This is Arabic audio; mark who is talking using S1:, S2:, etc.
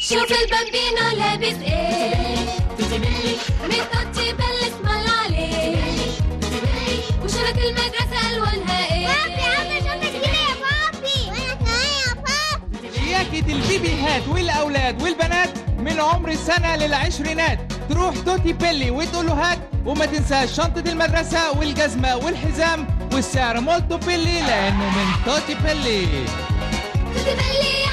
S1: شوف البامبينو لابس ايه، من توتي بيلي اسم الله عليه، وشنط المدرسة ألوانها ايه.
S2: بابي عاوزة شنطة جديدة يا بابي. وأنا كمان يا بابي.
S3: شياكة البيبيهات والأولاد والبنات من عمر السنة للعشرينات، تروح توتي بيلي وتقول له هات، وما تنساش شنطة المدرسة والجزمة والحزام، والسعر مولتو بيلي لأنه من توتي بيلي.
S1: توتي بيلي